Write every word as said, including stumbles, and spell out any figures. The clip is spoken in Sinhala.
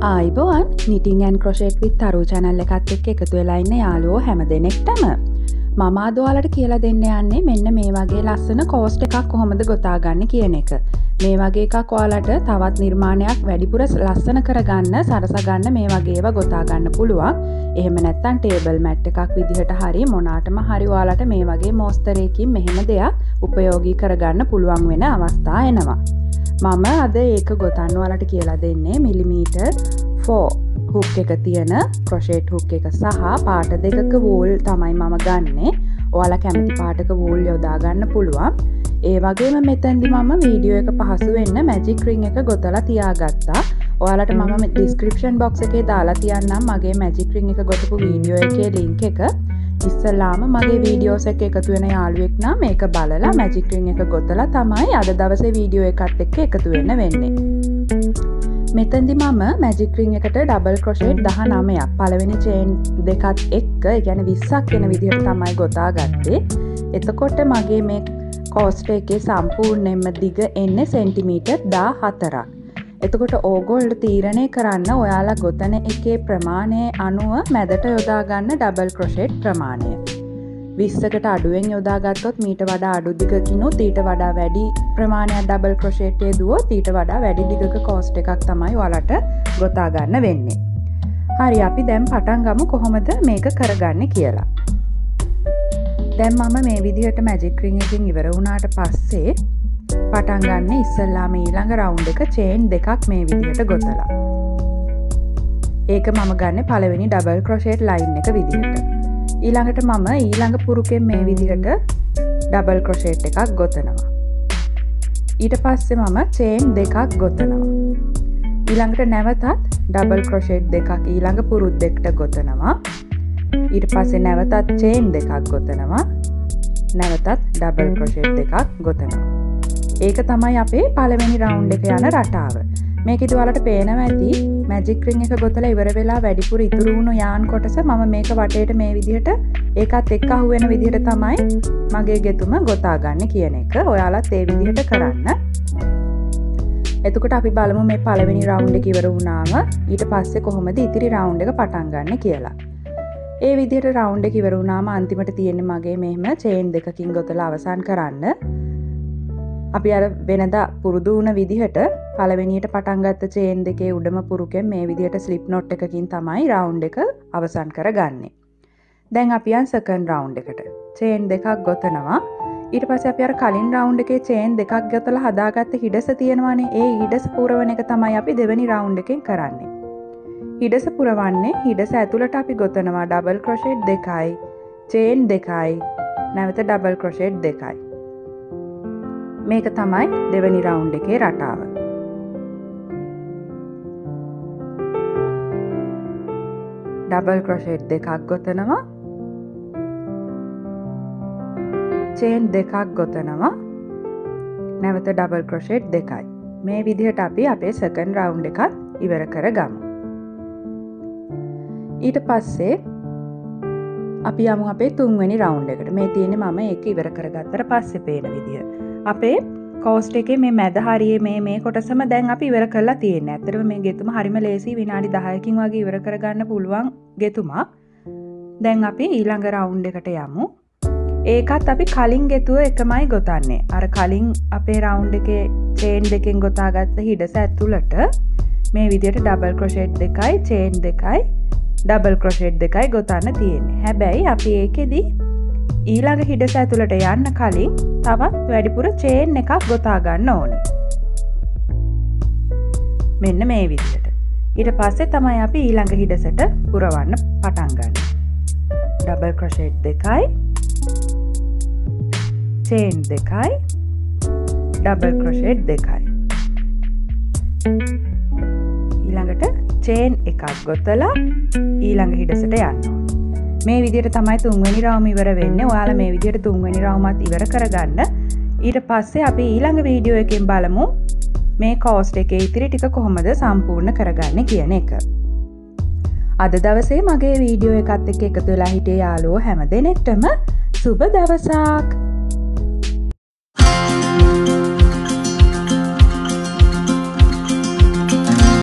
ආයිබෝවන් knitting and crochet with Tharu channel එකත් එක්ක එකතු වෙලා ඉන්න යාළුවෝ හැම දෙනෙක්ටම මම අද ඔයාලට කියලා දෙන්න යන්නේ මෙන්න මේ වගේ ලස්සන කෝස්ට් එකක් කොහොමද ගොතා ගන්න කියන එක. මේ වගේ එකක් ඔයාලට තවත් නිර්මාණයක් වැඩිපුර ලස්සන කරගන්න සරසා ගන්න මේ වගේ ඒවා ගොතා ගන්න පුළුවන්. එහෙම නැත්නම් ටේබල් මැට් එකක් විදිහට හරි මොනාටම හරි ඔයාලට මේ වගේ මෝස්තරයකින් මෙහෙම දෙයක් උපයෝගී කරගන්න පුළුවන් වෙන අවස්ථා එනවා. මම අද ඒක ගොතන්න ඔයාලට කියලා දෙන්නේ මිලිමීටර් ෆෝර් හුක් එක තියෙන crochet හුක් එක සහ පාට දෙකක වූල් තමයි මම ගන්නෙ. ඔයාලා කැමති පාටක වූල් යොදා ගන්න පුළුවන්. ඒ වගේම මෙතෙන්දි මම වීඩියෝ එක පහසු වෙන්න මැජික් රින් එක ගොතලා තියාගත්තා. ඔයාලට මම ඩිස්ක්‍රිප්ෂන් බොක්ස් එකේ දාලා තියන්නම් මගේ මැජික් රින් එක ගොතපු වීඩියෝ එකේ link එක. ඉස්සලාම මගේ වීඩියෝස් එක එකතු වෙන යාළුවෙක් නම් මේක බලලා මැජික් රින් එක ගොතලා තමයි අද දවසේ වීඩියෝ එකත් එක්ක එකතු වෙන්න වෙන්නේ. මෙතෙන්දි මම මැජික් රින් එකට ඩබල් ක්‍රොෂේට් දහනවයක් පළවෙනි චේන් දෙකත් එක්ක ඒ කියන්නේ විස්සක් වෙන විදිහට තමයි ගොතා ගත්තේ. එතකොට මගේ මේ කෝස්ට් එකේ සම්පූර්ණයෙන්ම දිග එන්නේ සෙන්ටිමීටර් දාහතරක්. එතකොට ඕගොල්ලෝ තීරණය කරන්න ඔයාලා ගොතන එකේ ප්‍රමාණය අනුව මැදට යොදා ගන්න ඩබල් ක්‍රොෂේට් ප්‍රමාණය. විස්සකට අඩුවෙන් යොදා ගත්තොත් මීට වඩා අඩු දිගකිනුත් ඊට වඩා වැඩි ප්‍රමාණයක් ඩබල් ක්‍රොෂේට් යෙදුවොත් ඊට වඩා වැඩි දිගක කෝස්ට් එකක් තමයි ඔයාලට ගොතා ගන්න වෙන්නේ. හරි අපි දැන් පටන් ගමු කොහොමද මේක කරගන්නේ කියලා. දැන් මම මේ විදිහට මැජික් රින් එකකින් ඉවර වුණාට පස්සේ පටන් ගන්න ඉස්සෙල්ලාම ඊළඟ රවුන්ඩ් එක චේන් දෙකක් මේ විදිහට ගොතලා. ඒක මම ගන්න පළවෙනි ඩබල් ක්‍රොෂේට් ලයින් එක විදිහට. ඊළඟට මම ඊළඟ පුරුකෙන් මේ විදිහට ඩබල් ක්‍රොෂේට් එකක් ගොතනවා. ඊට පස්සේ මම චේන් දෙකක් ගොතනවා. ඊළඟට නැවතත් ඩබල් ක්‍රොෂේට් දෙකක් ඊළඟ පුරුද්ද එකට ගොතනවා. ඊට පස්සේ නැවතත් චේන් දෙකක් ගොතනවා. නැවතත් ඩබල් ක්‍රොෂේට් දෙකක් ගොතනවා. ඒක තමයි අපේ පළවෙනි රවුන්ඩ් එක යන රටාව. මේකෙදි ඔයාලට පේනවා ඇති මැජික් රින් එක ගොතලා ඉවර වෙලා වැඩිපුර ඉතුරු වුණු යාන් කොටස මම මේක වටේට මේ විදිහට ඒකත් එක්ක අහු වෙන විදිහට තමයි මගේ ගෙතුම ගොතා ගන්න කියන එක. ඔයාලත් ඒ විදිහට කරන්න. එතකොට අපි බලමු මේ පළවෙනි රවුන්ඩ් එක ඉවර වුණාම ඊට පස්සේ කොහොමද ඉතිරි රවුන්ඩ් එක පටන් ගන්න කියලා. ඒ විදිහට රවුන්ඩ් එක ඉවර වුණාම අන්තිමට තියෙන්නේ මගේ මෙහෙම චේන් දෙකකින් ගොතලා අවසන් කරන්න. අපි අර වෙනදා පුරුදු වුණ විදිහට පළවෙනියට පටන් ගත්ත චේන් දෙකේ උඩම පුරුකෙන් මේ විදිහට ස්ලිප් නොට් එකකින් තමයි රවුන්ඩ් එක අවසන් කරගන්නේ. දැන් අපි යන් සෙකන්ඩ් රවුන්ඩ් එකට. චේන් දෙකක් ගොතනවා. ඊට පස්සේ අපි අර කලින් රවුන්ඩ් එකේ චේන් දෙකක් ගොතලා හදාගත්ත හිඩස තියෙනවානේ. ඒ හිඩස පුරවන එක තමයි අපි දෙවෙනි රවුන්ඩ් එකෙන් කරන්නේ. හිඩස පුරවන්නේ හිඩස ඇතුළට අපි ගොතනවා ඩබල් ක්‍රොෂේට් දෙකයි, චේන් දෙකයි, නැවත ඩබල් ක්‍රොෂේට් දෙකයි. මේක තමයි දෙවෙනි රවුන්ඩ් එකේ රටාව. ඩබල් ක්‍රොෂේට් දෙකක් ගොතනවා. චේන් දෙකක් ගොතනවා. නැවත ඩබල් ක්‍රොෂේට් දෙකයි. මේ විදිහට අපි අපේ සෙකන්ඩ් රවුන්ඩ් එකත් ඉවර කරගමු. ඊට පස්සේ අපි යමු අපේ තුන්වෙනි රවුන්ඩ් එකට. මේ තියෙන්නේ මම ඒක ඉවර කරගත්තට පස්සේ පේන විදිය. අපේ කෝස්ට් එකේ මේ මැද හරියේ මේ මේ කොටසම දැන් අපි ඉවර කරලා තියෙන්නේ. ඇත්තටම මේ ගෙතුම හරිම ලේසි විනාඩි දහයකින් වගේ ඉවර කරගන්න පුළුවන් ගෙතුමක්. දැන් අපි ඊළඟ රවුන්ඩ් එකට යමු. ඒකත් අපි කලින් ගෙතුව එකමයි ගොතන්නේ. අර කලින් අපේ රවුන්ඩ් එකේ චේන් දෙකෙන් ගොතාගත්ත හිඩස ඇතුළට මේ විදිහට ඩබල් ක්‍රොෂේට් දෙකයි, චේන් දෙකයි, ඩබල් ක්‍රොෂේට් දෙකයි ගොතන්න තියෙන්නේ. හැබැයි අපි ඒකෙදි ඊළඟ හිඩස ඇතුළට යන්න කලින් තවත් වැඩිපුර චේන් එකක් ගොතා ගන්න ඕනේ. මෙන්න මේ විදිහට. ඊට පස්සේ තමයි අපි ඊළඟ හිඩසට පුරවන්න පටන් ගන්න. ඩබල් ක්‍රොෂේට් දෙකයි, චේන් දෙකයි, ඩබල් ක්‍රොෂේට් දෙකයි. ඊළඟට චේන් එකක් ගොතලා ඊළඟ හිඩසට යන්න ඕනේ. මේ විදිහට තමයි තුන්වෙනි රවුම ඉවර වෙන්නේ. ඔයාලා මේ විදිහට තුන්වෙනි රවුමත් ඉවර කරගන්න. ඊට පස්සේ අපි ඊළඟ වීඩියෝ එකෙන් බලමු මේ කෝස්ට් එකේ ඉතිරි ටික කොහොමද සම්පූර්ණ කරගන්නේ කියන එක. අද දවසේ මගේ වීඩියෝ එකත් එක්ක එකතු වෙලා හිටිය යාළුවෝ හැම දෙනෙක්ටම සුබ දවසක්.